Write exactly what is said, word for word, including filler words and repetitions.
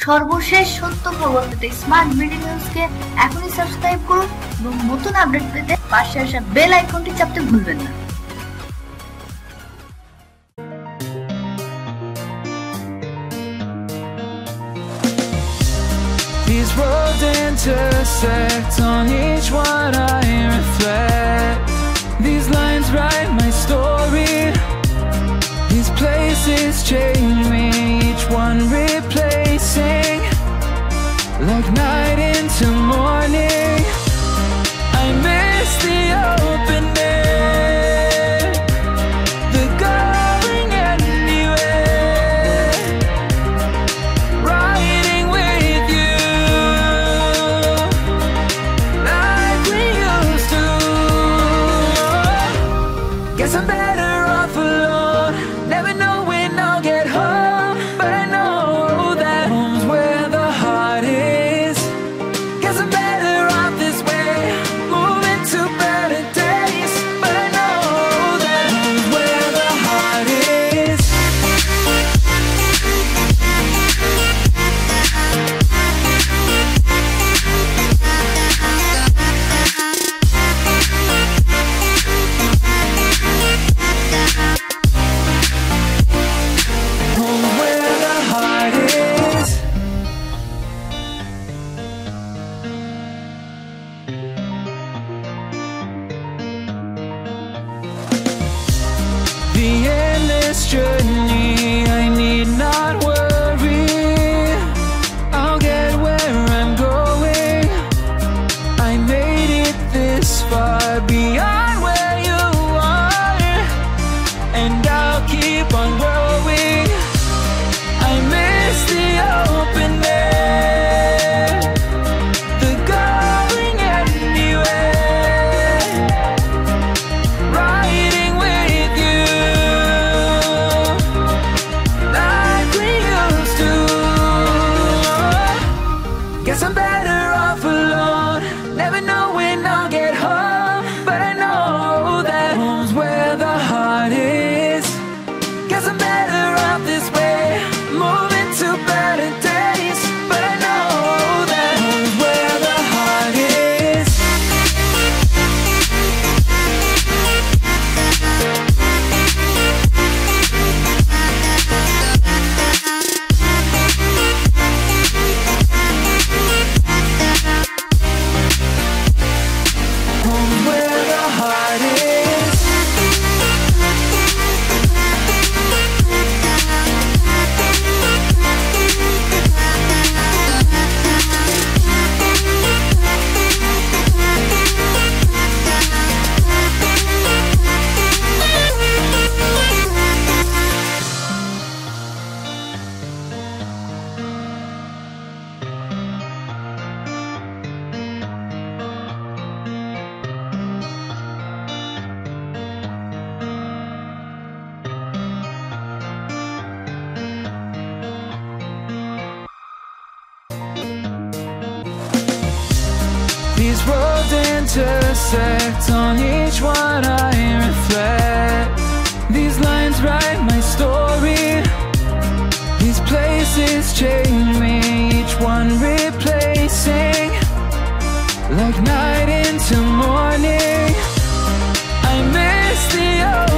সর্বশেষ সত্য খবর পেতে স্মার্ট বিডি নিউজকে এখনই সাবস্ক্রাইব করুন এবং নতুন আপডেট পেতে পাশে আসা বেল আইকনটি চাপতে ভুলবেন না। These roads intersect, on each one I reflect. These lines write my story. These places change me, each one replacing, like night into morning. I miss the open air, the going anywhere, riding with you like we used to. Guess I'm better off alone, never know when I'll get home, but I know that home's where the heart is. Guess I'm better off this way, moving to better days, but I know that home's where the heart is. Home's where the heart is. The endless journey, I need not worry, I'll get where I'm going. I made it this far, beyond where you are, and I'll keep on growing. I miss the open air, the going anywhere, riding with you like we used to. Guess I'm better off alone, never know when I'll get home, but I know that home's where the heart is. Guess I'm better off this way, moving to better days, but I know that home's where the heart is. Home's where the heart is. These roads intersect, on each one I reflect. These lines write my story. These places change me, each one replacing, like night into morning. I miss the